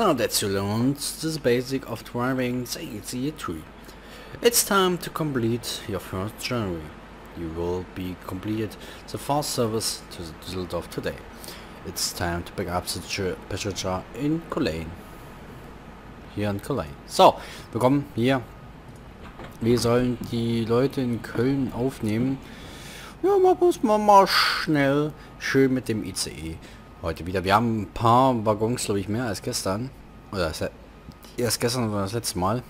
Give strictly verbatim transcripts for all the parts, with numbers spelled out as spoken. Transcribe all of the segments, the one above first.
Now that you learned the basic of driving the E C E three, it's time to complete your first journey. You will be completed the fast service to Düsseldorf today. It's time to pick up the passenger in Cologne. Hier in Cologne. So, wir kommen hier. Wir sollen die Leute in Köln aufnehmen. Ja, man muss man mal schnell schön mit dem I C E heute wieder. Wir haben ein paar Waggons, glaube ich, mehr als gestern. Oder erst gestern oder das letzte Mal.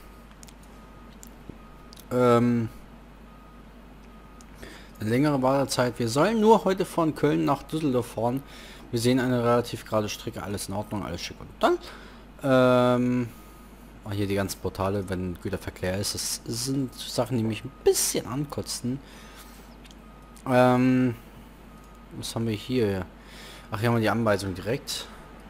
Ähm, eine längere Wartezeit. Wir sollen nur heute von Köln nach Düsseldorf fahren. Wir sehen eine relativ gerade Strecke, alles in Ordnung, alles schick und dann. Ähm, hier die ganzen Portale, wenn Güterverkehr ist. Das sind Sachen, die mich ein bisschen ankotzen. Ähm, was haben wir hier? Ach, hier haben wir die Anweisung direkt.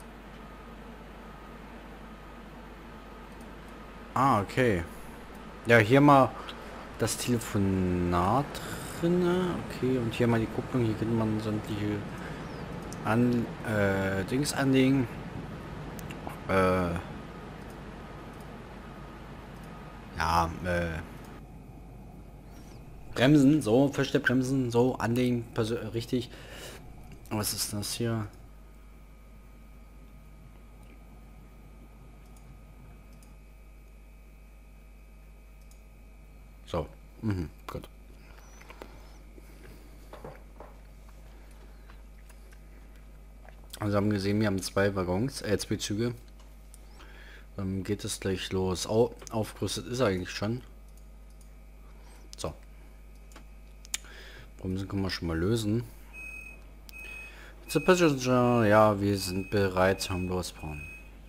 Ah, okay. Ja, hier mal das Telefonat drin. Okay, und hier mal die Kupplung. Hier kann man sämtliche an äh, Dings anlegen. Äh, ja, äh, Bremsen, so, Verstellbremsen, so, anlegen, richtig. Was ist das hier? So, mhm, gut. Also haben gesehen, wir haben zwei Waggons, äh, zwei Züge. Dann geht es gleich los. Au aufgerüstet ist er eigentlich schon. So. Bremsen können wir schon mal lösen. The passenger, ja, wir sind bereit zum Losfahren.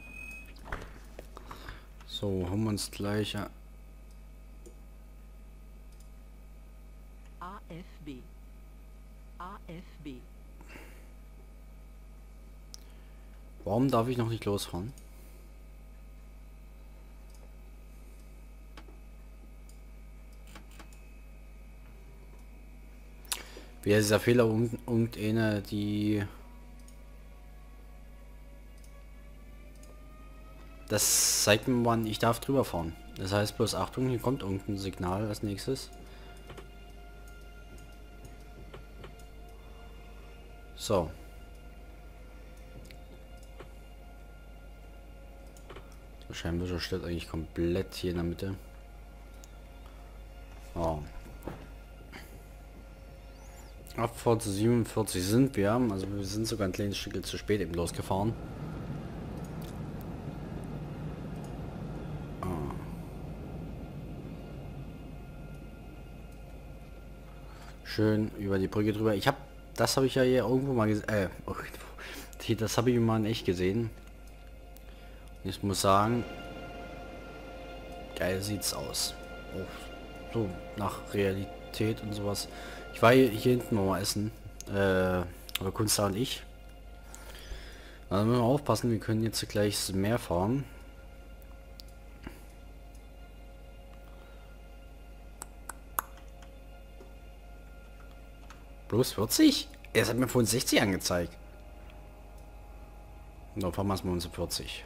So, haben wir uns gleich... Ja. A F B. A F B. Warum darf ich noch nicht losfahren? Wer ist dieser Fehler und irgendeine, die das zeigt mir, wann ich darf drüber fahren. Das heißt bloß Achtung, hier kommt irgendein Signal als nächstes. So. Der Scheinwischer steht eigentlich komplett hier in der Mitte. Oh. Abfahrt siebenundvierzig sind wir, also wir sind sogar ein kleines Stück zu spät eben losgefahren. Ah. Schön über die Brücke drüber. Ich habe, das habe ich ja hier irgendwo mal gesehen. Äh, oh, das habe ich mal in echt gesehen. Ich muss sagen, geil sieht's aus. Auch so nach Realität und sowas. Ich war hier, hier hinten mal essen, äh, aber Kunstler und ich. Also müssen wir aufpassen, wir können jetzt gleich mehr fahren. Bloß vierzig? Es hat mir vorhin sechzig angezeigt. Und dann fahren wir es mal uns vierzig.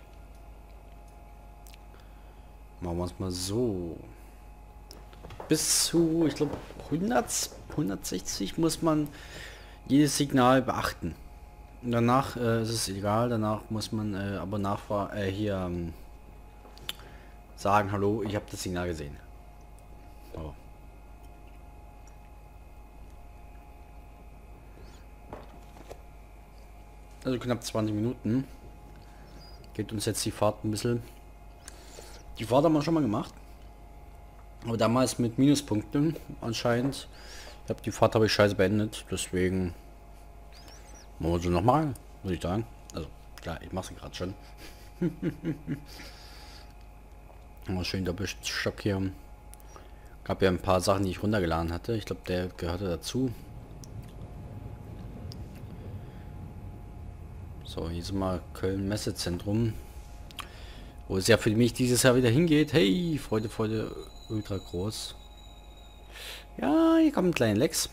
Machen wir es mal so. Bis zu, ich glaube, hundert, hundertsechzig muss man jedes Signal beachten. Und danach äh, ist es egal, danach muss man äh, aber nachfragen, äh, hier ähm, sagen, hallo, ich habe das Signal gesehen. Oh. Also knapp zwanzig Minuten. Geht uns jetzt die Fahrt ein bisschen. Die Fahrt haben wir schon mal gemacht. Aber damals mit Minuspunkten anscheinend. Ich habe die Fahrt habe ich scheiße beendet, deswegen machen wir so nochmal, muss ich sagen. Also klar, ich mache sie gerade schon. Mal schön Doppelstock hier. Gab ja ein paar Sachen, die ich runtergeladen hatte. Ich glaube, der gehörte dazu. So, hier sind wir Köln Messezentrum, wo es ja für mich dieses Jahr wieder hingeht. Hey, Freude, Freude. Ultra groß. Ja, hier kommt ein kleiner Lex.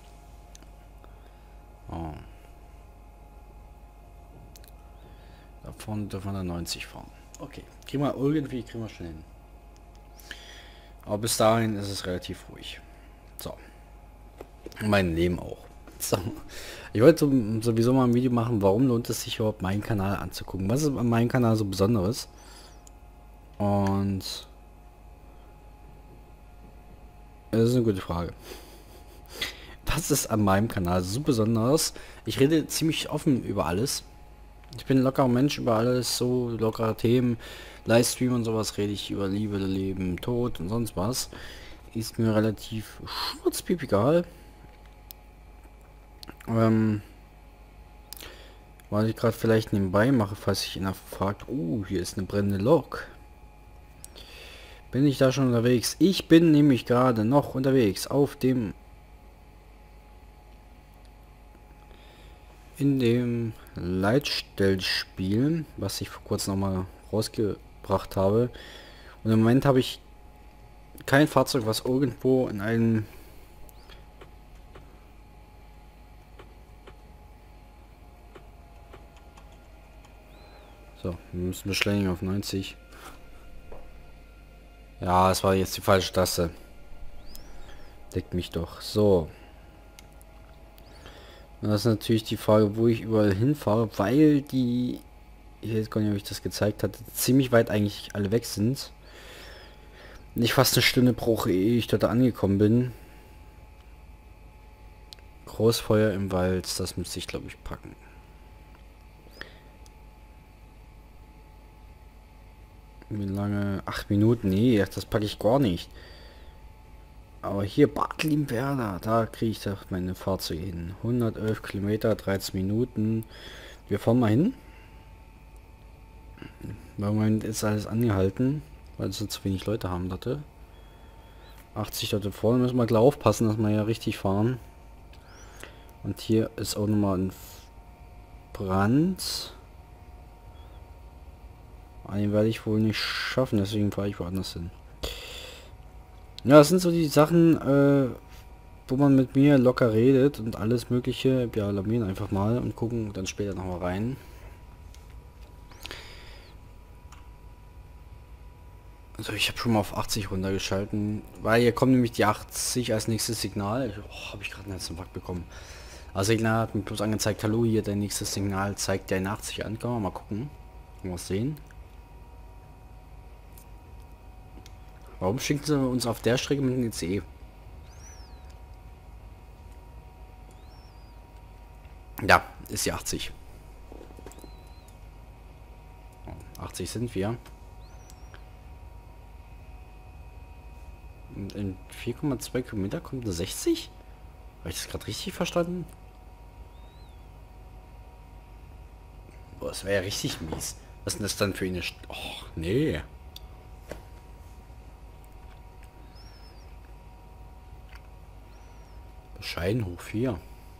Oh. Da Vorne dürfen wir dann neunzig fahren. Okay, kriegen wir irgendwie, kriegen wir schnell hin. Aber bis dahin ist es relativ ruhig. So. Mein Leben auch. So. Ich wollte sowieso mal ein Video machen, warum lohnt es sich überhaupt, meinen Kanal anzugucken. Was ist an meinem Kanal so Besonderes? Und das ist eine gute Frage. Was ist an meinem Kanal so besonders? Ich rede ziemlich offen über alles. Ich bin ein lockerer Mensch über alles, so lockere Themen, Livestream und sowas rede ich über Liebe, Leben, Tod und sonst was. Ist mir relativ schmutzpiep egal. Ähm, was ich gerade vielleicht nebenbei mache, falls sich einer fragt, oh, hier ist eine brennende Lok. Bin ich da schon unterwegs? Ich bin nämlich gerade noch unterwegs auf dem in dem Leitstellspiel, was ich vor kurzem noch mal rausgebracht habe. Und im Moment habe ich kein Fahrzeug, was irgendwo in einem so, wir müssen beschleunigen auf neunzig. Ja, es war jetzt die falsche Taste. Deckt mich doch. So. Und das ist natürlich die Frage, wo ich überall hinfahre, weil die, ich weiß gar nicht, ob ich das gezeigt hatte, ziemlich weit eigentlich alle weg sind. Nicht fast eine Stunde brauche, ehe ich dort angekommen bin. Großfeuer im Wald, das müsste ich glaube ich packen. Wie lange? Acht Minuten? Nee, das packe ich gar nicht. Aber hier Bad Limwerder, da kriege ich doch meine Fahrzeuge hin. hundertelf Kilometer, dreizehn Minuten. Wir fahren mal hin. Im Moment ist alles angehalten, weil so zu wenig Leute haben dort. achtzig dort vorne, müssen wir gleich aufpassen, dass wir ja richtig fahren. Und hier ist auch nochmal ein Brand. Den werde ich wohl nicht schaffen, deswegen fahre ich woanders hin. Ja, das sind so die Sachen, äh, wo man mit mir locker redet und alles mögliche. Wir alarmieren einfach mal und gucken dann später noch mal rein. Also ich habe schon mal auf achtzig runtergeschalten, weil hier kommt nämlich die achtzig als nächstes Signal. Oh, habe ich gerade einen Herzinfarkt bekommen. Also Signal hat mir bloß angezeigt, hallo, hier dein nächstes Signal zeigt der in achtzig an. Kann man mal gucken. Mal sehen. Warum schicken sie uns auf der Strecke mit dem I C E? Ja, ist die achtzig. achtzig sind wir. Und in vier Komma zwei Kilometer kommt eine sechzig? Habe ich das gerade richtig verstanden? Boah, das wäre ja richtig mies. Was ist denn das dann für eine... St Och, nee. Bescheiden hoch vier.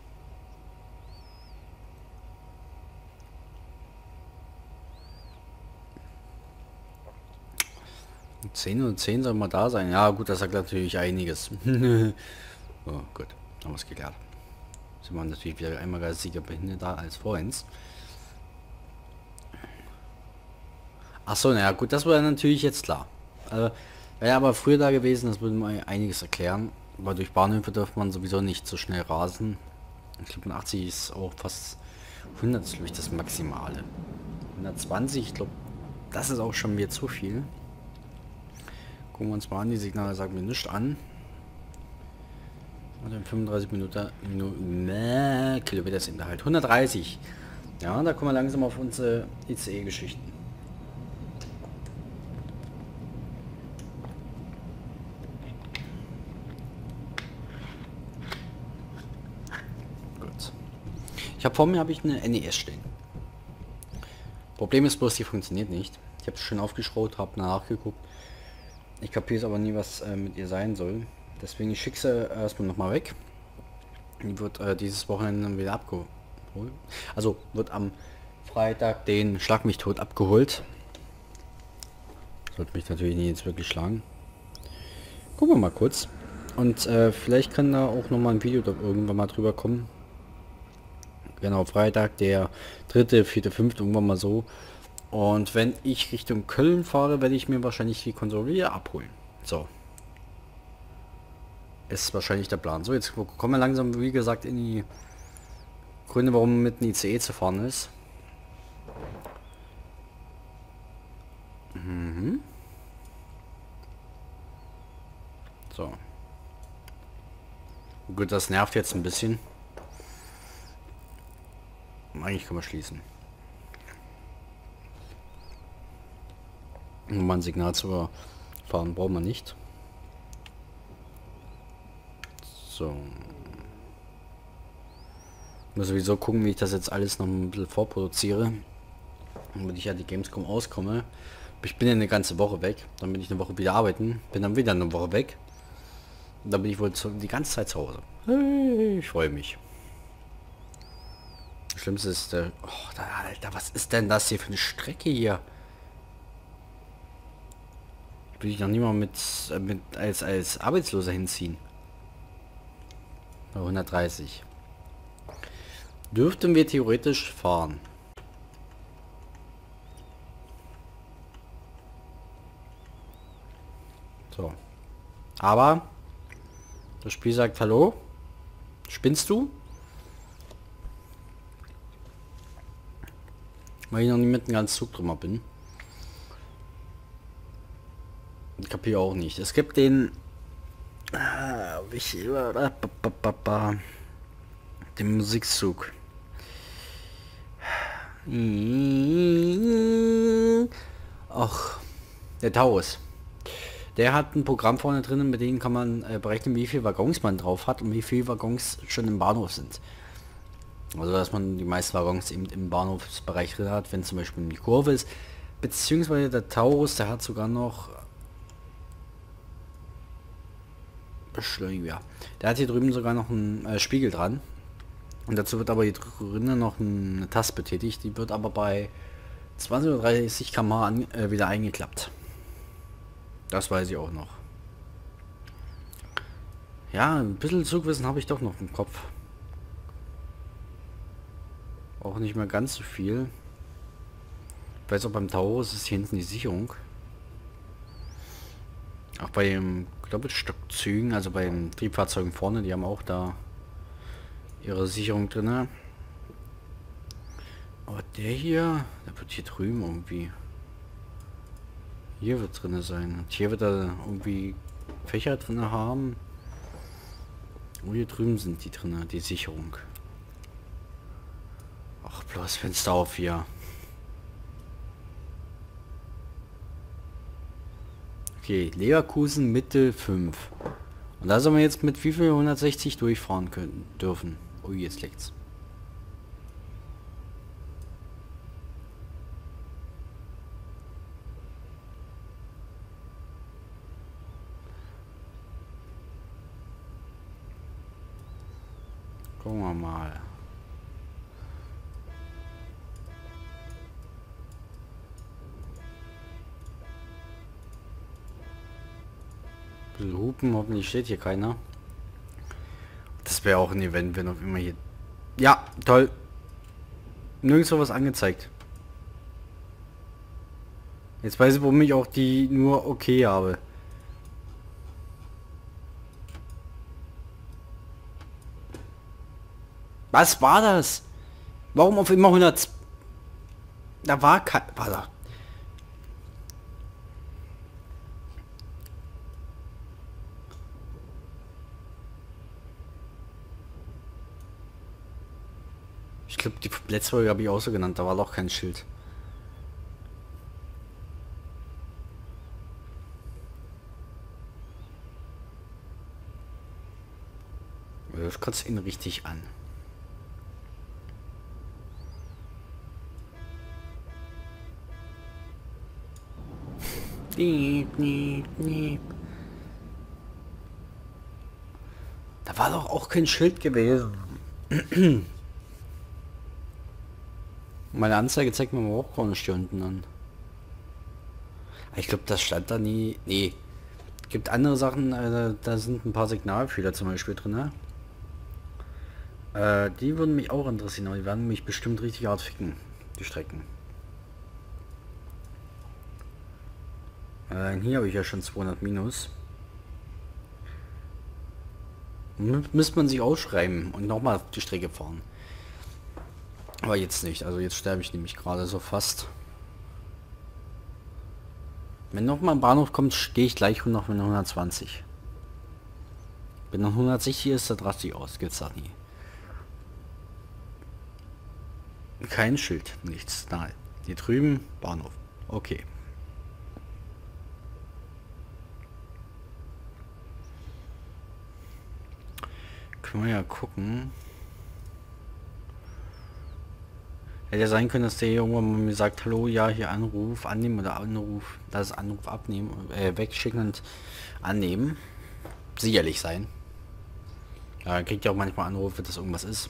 zehn und zehn soll mal da sein. Ja gut, das sagt natürlich einiges. Oh gut, haben wir es geklärt. Sind wir natürlich wieder einmal als Sieger behinderter als vorhin. Achso, naja gut, das war natürlich jetzt klar. Also, wäre aber früher da gewesen, das würde mal einiges erklären. Weil durch Bahnhöfe dürfte man sowieso nicht so schnell rasen. Ich glaube achtzig ist auch fast hundert, ist glaube ich das Maximale. hundertzwanzig, ich glaube, das ist auch schon wieder zu viel. Gucken wir uns mal an, die Signale sagen mir nichts an. Und in fünfunddreißig Minuten, Minuten äh, Kilometer sind da halt hundertdreißig. Ja, da kommen wir langsam auf unsere I C E-Geschichten. Gut. Ich habe vor mir habe ich eine N E S stehen. Problem ist bloß, die funktioniert nicht. Ich habe es schön aufgeschraubt, habe nachgeguckt. Ich kapiere es aber nie, was äh, mit ihr sein soll. Deswegen ich schicke sie erstmal noch mal weg. Die wird äh, dieses Wochenende wieder abgeholt. Also wird am Freitag den Schlag mich tot abgeholt. Sollte mich natürlich nicht jetzt wirklich schlagen. Gucken wir mal kurz. Und äh, vielleicht kann da auch noch mal ein Video irgendwann mal drüber kommen. Genau, Freitag, der dritte, vierte, fünfte, irgendwann mal so. Und wenn ich Richtung Köln fahre, werde ich mir wahrscheinlich die Konsole wieder abholen. So. Ist wahrscheinlich der Plan. So, jetzt kommen wir langsam, wie gesagt, in die Gründe, warum mit einem I C E zu fahren ist. Mhm. So. Gut, das nervt jetzt ein bisschen. Eigentlich können wir schließen. Um ein Signal zu fahren, brauchen wir nicht. So. Ich muss sowieso gucken, wie ich das jetzt alles noch ein bisschen vorproduziere. Damit ich ja die Gamescom auskomme. Ich bin ja eine ganze Woche weg. Dann bin ich eine Woche wieder arbeiten. Bin dann wieder eine Woche weg. Und dann bin ich wohl zu, die ganze Zeit zu Hause. Hey, ich freue mich. Das Schlimmste ist, äh, oh, da, Alter, was ist denn das hier für eine Strecke hier? Will ich noch nie mal mit, äh, mit als, als Arbeitsloser hinziehen. Bei hundertdreißig. Dürften wir theoretisch fahren. So. Aber das Spiel sagt hallo. Spinnst du? Weil ich noch nie mit einem ganzen Zug drüber bin. Ich kapiere auch nicht. Es gibt den äh, ich, äh, den Musikzug. Ach, der Taurus. Der hat ein Programm vorne drin, mit dem kann man äh, berechnen, wie viel Waggons man drauf hat und wie viele Waggons schon im Bahnhof sind. Also dass man die meisten Waggons eben im Bahnhofsbereich drin hat, wenn zum Beispiel die Kurve ist. Beziehungsweise der Taurus, der hat sogar noch Beschleuniger. Der hat hier drüben sogar noch einen äh, Spiegel dran. Und dazu wird aber hier drinnen noch eine Taste betätigt. Die wird aber bei zwanzig oder dreißig Kilometer pro Stunde äh, wieder eingeklappt. Das weiß ich auch noch. Ja, ein bisschen Zugwissen habe ich doch noch im Kopf. Auch nicht mehr ganz so viel. Ich weiß auch, beim Taurus ist hier hinten die Sicherung. Auch bei den Doppelstockzügen, also bei den Triebfahrzeugen vorne, die haben auch da ihre Sicherung drin. Aber der hier, der wird hier drüben irgendwie. Hier wird drin sein. Und hier wird er irgendwie Fächer drin haben. Und hier drüben sind die drin, die Sicherung. Ach, bloß Fenster auf hier. Okay, Leverkusen Mitte fünf. Und da sollen wir jetzt mit wie viel hundertsechzig durchfahren können dürfen. Oh, jetzt leckt's. Gucken wir mal. Bisschen hupen, hoffentlich steht hier keiner. Das wäre auch ein Event, wenn auf immer hier... Ja, toll. Nirgendwo was angezeigt. Jetzt weiß ich, warum ich auch die nur okay habe. Was war das? Warum auf immer hundert? Da war kein... War da. Ich glaube, die letzte Folge habe ich auch so genannt, da war doch kein Schild. Das kotzt ihn richtig an. Niep, niep, niep. Da war doch auch kein Schild gewesen. Meine Anzeige zeigt mir aber auch keine Stunden an. Ich glaube, das stand da nie. Nee. Gibt andere Sachen, äh, da sind ein paar Signalfehler zum Beispiel drin. Äh, die würden mich auch interessieren, aber die werden mich bestimmt richtig hart ficken. Die Strecken. Äh, hier habe ich ja schon zweihundert minus. M müsste man sich ausschreiben und nochmal auf die Strecke fahren. Aber jetzt nicht. Also jetzt sterbe ich nämlich gerade so fast. Wenn noch mal ein Bahnhof kommt, gehe ich gleich noch mit hundertzwanzig. Wenn noch hundertsechzig ist, dann raste ich aus. Geht's da nie. Kein Schild, nichts. Nein. Hier drüben, Bahnhof. Okay. Können wir ja gucken. Hätte ja sein können, dass der irgendwann mal mir sagt, hallo, ja, hier Anruf annehmen oder Anruf, das Anruf abnehmen, äh, wegschicken und annehmen. Sicherlich sein. Ja, kriegt ja auch manchmal Anrufe, dass irgendwas ist.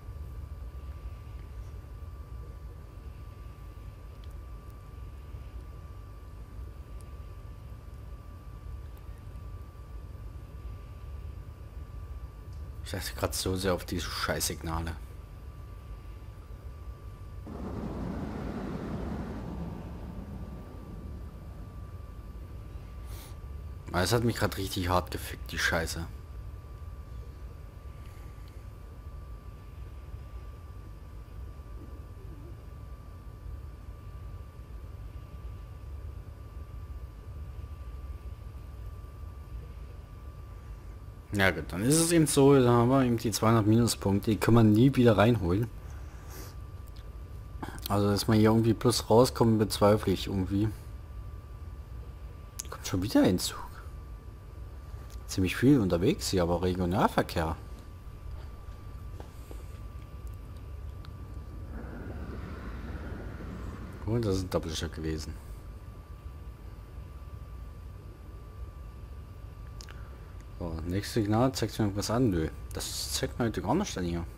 Ich achte gerade so sehr auf diese Scheißsignale. Es hat mich gerade richtig hart gefickt, die Scheiße. Ja gut, dann ist es eben so, dann haben wir eben die zweihundert Minuspunkte, die kann man nie wieder reinholen. Also dass man hier irgendwie plus rauskommen, bezweifle ich irgendwie. Kommt schon wieder ein Zug. Ziemlich viel unterwegs hier, aber Regionalverkehr. Und das ist ein Doppelstock gewesen. So, nächstes Signal zeigt mir was an. Nö, das zeigt mir heute gar nicht an hier.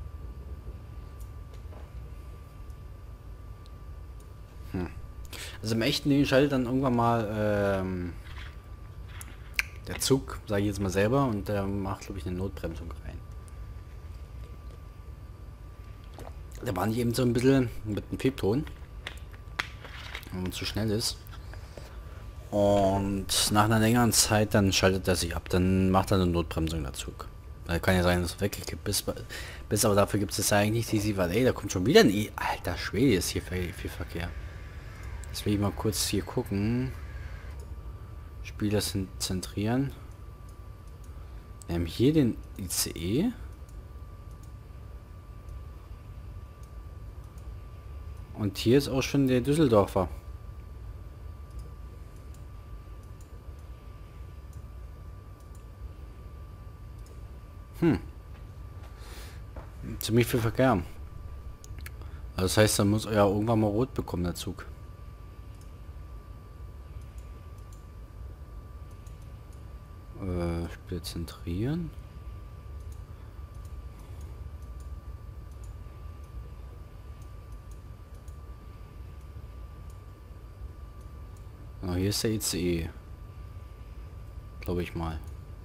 Hm. Also im echten Leben schaltet dann irgendwann mal ähm, der Zug, sage ich jetzt mal selber, und der macht, glaube ich, eine Notbremsung rein. Da war nicht eben so ein bisschen mit dem Piepton, wenn man zu schnell ist. Und nach einer längeren Zeit dann schaltet er sich ab, dann macht er eine Notbremsung der Zug. Da kann ja sein, dass es weggekippt ist, bis aber dafür gibt es ja eigentlich die sie, weil ey, da kommt schon wieder ein E. Alter Schwede, ist hier viel, viel Verkehr. Jetzt will ich mal kurz hier gucken. Spieler sind zentrieren. Wir haben hier den I C E. Und hier ist auch schon der Düsseldorfer. Hm. Ziemlich viel Verkehr. Also das heißt, da muss er ja irgendwann mal rot bekommen, der Zug. Äh, Spiel zentrieren. Ah, hier ist der I C E. Glaube ich mal.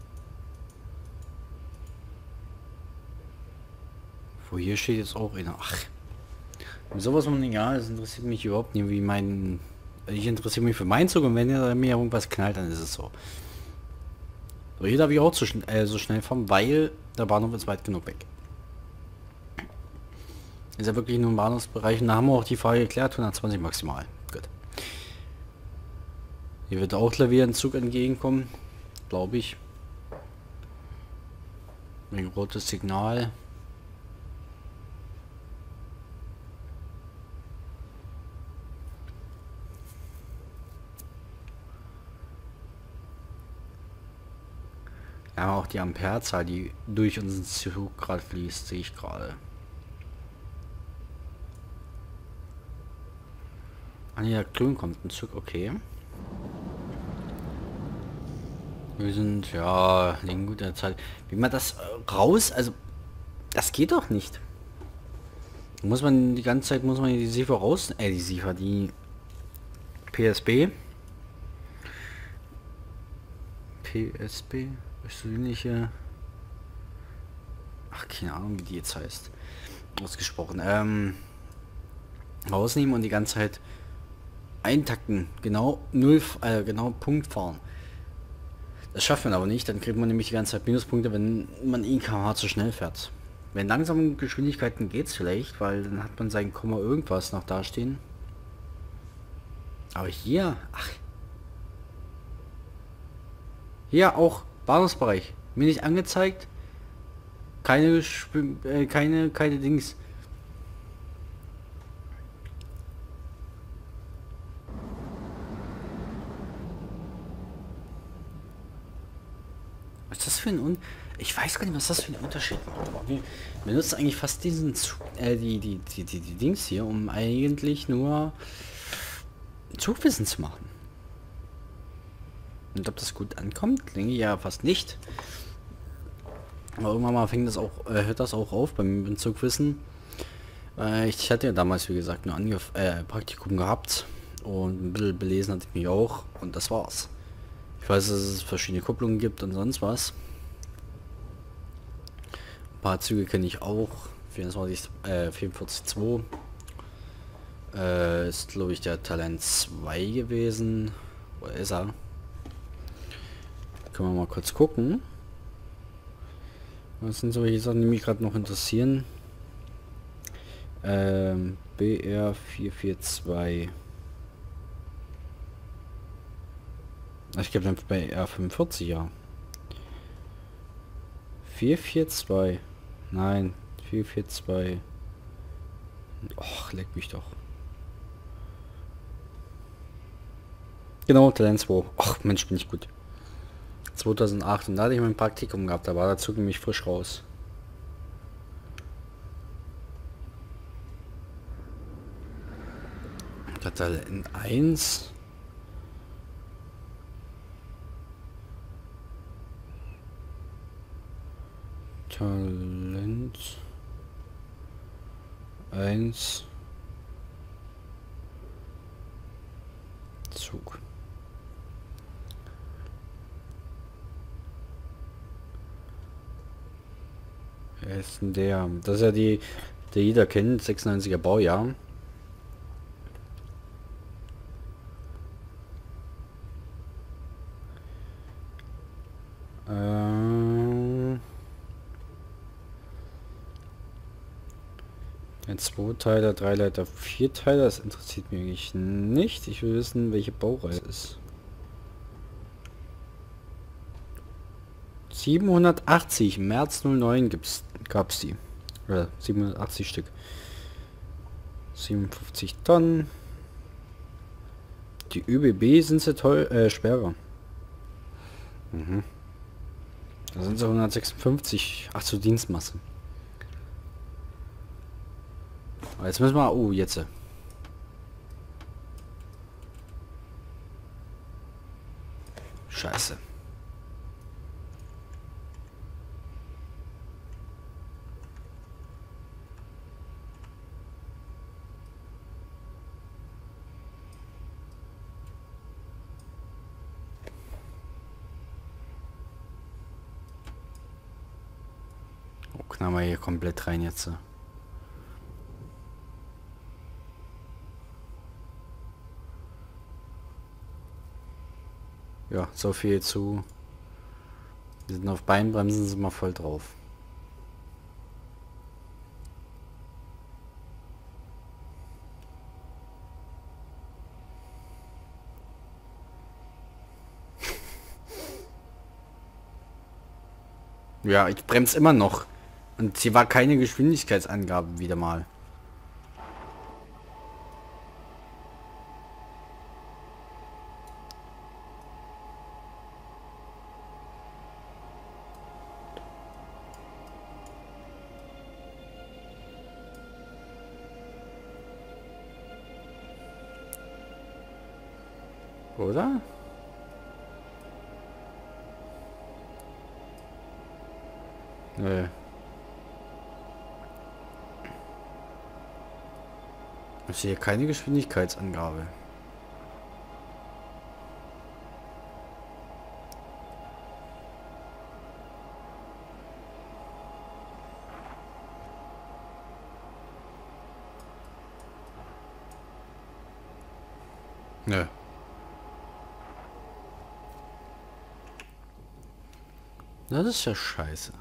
Wo hier steht jetzt auch einer. Ach. Sowas von egal, das interessiert mich überhaupt nicht, wie mein. Ich interessiere mich für meinen Zug und wenn er mir irgendwas knallt, dann ist es so. So, hier darf ich auch so, schn äh, so schnell fahren, weil der Bahnhof ist weit genug weg. Ist ja wirklich nur im Bahnhofsbereich und da haben wir auch die Frage geklärt, hundertzwanzig maximal. Gut. Hier wird auch wieder ein Zug entgegenkommen, glaube ich. Ein rotes Signal. Ja, auch die Amperezahl, die durch unseren Zug gerade fließt, sehe ich gerade. Ah ne, grün kommt ein Zug, okay. Wir sind, ja, liegen gut in der Zeit. Wie man das äh, raus, also, das geht doch nicht. Muss man die ganze Zeit, muss man die SIFA raus, äh, die SIFA, die P S B. P S B, persönliche, ach, keine Ahnung, wie die jetzt heißt, ausgesprochen, ähm, rausnehmen und die ganze Zeit eintakten. Genau null, äh, genau Punkt fahren. Das schafft man aber nicht, dann kriegt man nämlich die ganze Zeit Minuspunkte, wenn man I K H zu schnell fährt. Wenn langsame Geschwindigkeiten geht's vielleicht, weil dann hat man sein Komma irgendwas noch dastehen. Aber hier, ach, hier auch Bahnhofsbereich, mir nicht angezeigt, keine, Schwimm- äh, keine, keine Dings. Was ist das für ein Un Ich weiß gar nicht, was das für ein Unterschied macht. Aber wir benutzen eigentlich fast diesen Zug, äh, die, die, die, die, die Dings hier, um eigentlich nur Zugwissen zu machen. Und ob das gut ankommt, denke ich ja fast nicht. Aber irgendwann mal fängt das auch, äh, hört das auch auf beim Zugwissen. Äh, ich hatte ja damals, wie gesagt, nur Angef äh, Praktikum gehabt und ein bisschen belesen hatte ich mich auch und das war's. Ich weiß, dass es verschiedene Kupplungen gibt und sonst was. Ein paar Züge kenne ich auch. vierundzwanzig, äh, vierundvierzig Komma zwei äh, ist, glaube ich, der Talent zwei gewesen. Wo ist er? Können wir mal kurz gucken. Was sind solche Sachen, die mich gerade noch interessieren? Ähm, B R vier vier zwei. Ich glaube dann bei R fünfundvierzig, ja. vier vier zwei. Nein, vier vier zwei. Och, leck mich doch. Genau, Talent zwei. Ach, Mensch, bin ich gut. zweitausendacht und da hatte ich mein Praktikum gehabt, da war der Zug nämlich frisch raus. Talent eins. Talent eins. Zug. Wer ist denn der? Das ist ja die, der jeder kennt, sechsundneunziger Baujahr. Ähm, ein Zweiteiler, Dreileiter, Vierteiler, das interessiert mich eigentlich nicht. Ich will wissen, welche Baureihe es ist. siebenhundertachtzig, März null neun gibt's, gab's die. Oder siebenhundertachtzig Stück. siebenundfünfzig Tonnen. Die ÖBB sind sie toll, äh, schwerer. Mhm. Da sind sie hundertsechsundfünfzig. Ach, zur Dienstmasse. Aber jetzt müssen wir... Oh, jetzt. Scheiße. Oh, knallen wir hier komplett rein jetzt. Ja, so viel zu... Wir sind auf Beinbremsen, sind wir voll drauf. Ja, ich bremse immer noch. Und hier war keine Geschwindigkeitsangabe wieder mal. Oder? Nö. Ich sehe keine Geschwindigkeitsangabe. Nö. Das ist ja scheiße.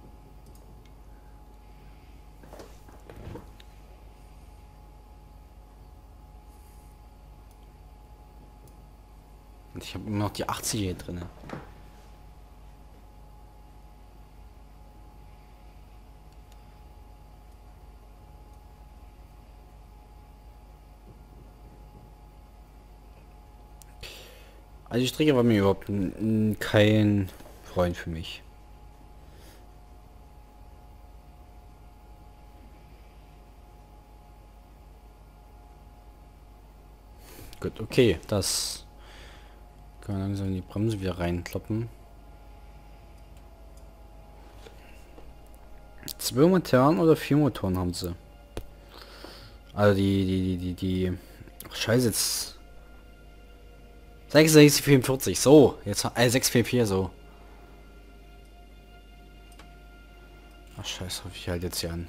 Und ich habe immer noch die achtzig hier drin. Also die Strecke war mir überhaupt n- kein Freund für mich. Gut, okay, das kann man langsam in die Bremse wieder reinkloppen. Zwei Motoren oder vier Motoren haben sie? Also die, die, die, die, die... Ach, scheiße, jetzt... sechsundsechzig vierundvierzig, so. Jetzt, äh, sechs vier vier, so. Ach, scheiße, hoffe ich halt jetzt hier an.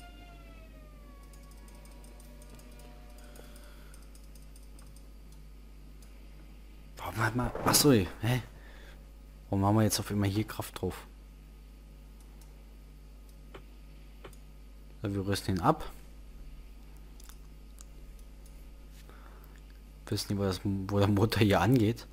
Warum hat man... Achso, hä? Warum haben wir jetzt auf immer hier Kraft drauf? So, wir rüsten ihn ab. Wissen nicht, wo, das, wo der Motor hier angeht.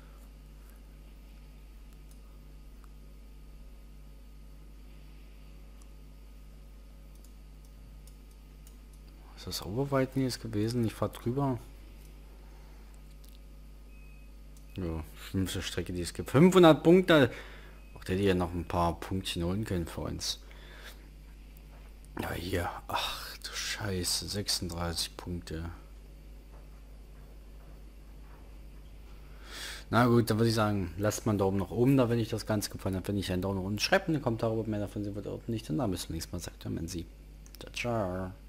Ist das Overweiten jetzt gewesen? Ich fahre drüber. Ja, schlimmste Strecke, die es gibt. fünfhundert Punkte. Auch der hätte ja noch ein paar Punktchen holen können für uns. Ja, hier. Ach du Scheiße. sechsunddreißig Punkte. Na gut, dann würde ich sagen, lasst mal einen Daumen nach oben da, wenn euch das Ganze gefallen hat. Wenn ich einen Daumen nach unten, schreibt in den Kommentaren, ob mehr davon sehen wird oder nicht. Und dann bis zum nächsten Mal, sagt der Menzi. Ciao, ciao.